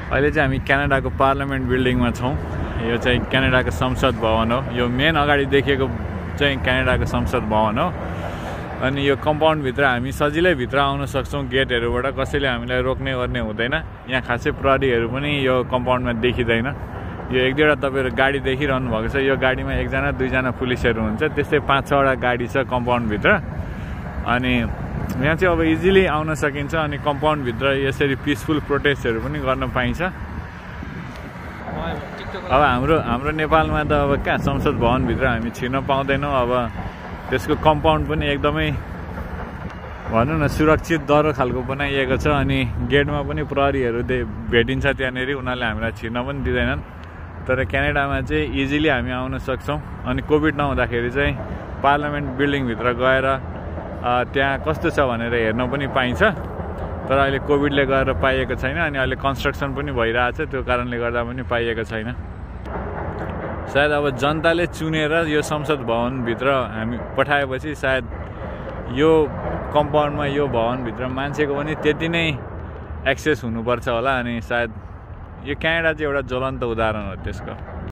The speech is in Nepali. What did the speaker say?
अहिले चाहिँ हामी क्यानाडाको पार्लियामेन्ट बिल्डिङमा छौँ। यो चाहिँ क्यानाडाको संसद भवन हो। यो मेन अगाडि देखेको चाहिँ क्यानाडाको संसद भवन हो। अनि यो कम्पाउन्डभित्र हामी सजिलै भित्र आउन सक्छौँ। गेटहरूबाट कसैले हामीलाई रोक्ने गर्ने हुँदैन। यहाँ खासै प्रहरीहरू पनि यो कम्पाउन्डमा देखिँदैन। यो एक दुईवटा तपाईँहरू गाडी देखिरहनु भएको छ। यो गाडीमा एकजना दुईजना पुलिसहरू हुन्छ। त्यस्तै 5-6वटा गाडी छ कम्पाउन्डभित्र। अनि यहाँ चाहिँ अब इजिली आउन सकिन्छ। अनि कम्पाउन्डभित्र यसरी पिसफुल प्रोटेस्टहरू पनि गर्न पाइन्छ। अब हाम्रो नेपालमा त अब कहाँ संसद भवनभित्र हामी छिर्न पाउँदैनौँ। अब त्यसको कम्पाउन्ड पनि एकदमै भनौँ न सुरक्षित दह्रो खालको बनाइएको छ। अनि गेटमा पनि प्रहरीहरू भेटिन्छ त्यहाँनिर। उनीहरूले हामीलाई छिर्न पनि दिँदैनन्। तर क्यानाडामा चाहिँ इजिली हामी आउन सक्छौँ। अनि कोभिड नहुँदाखेरि चाहिँ पार्लियामेन्ट बिल्डिङभित्र गएर त्यहाँ कस्तो छ भनेर हेर्न पनि पाइन्छ। तर अहिले कोभिडले गरेर पाइएको छैन। अनि अहिले कन्स्ट्रक्सन पनि भइरहेछ। त्यो कारणले गर्दा पनि पाइएको छैन। सायद अब जनताले चुनेर यो संसद भवनभित्र हामी पठाएपछि सायद यो कम्पाउन्डमा यो भवनभित्र मान्छेको पनि त्यति नै एक्सेस हुनुपर्छ होला। अनि सायद यो क्यानाडा चाहिँ एउटा ज्वलन्त उदाहरण हो त्यसको।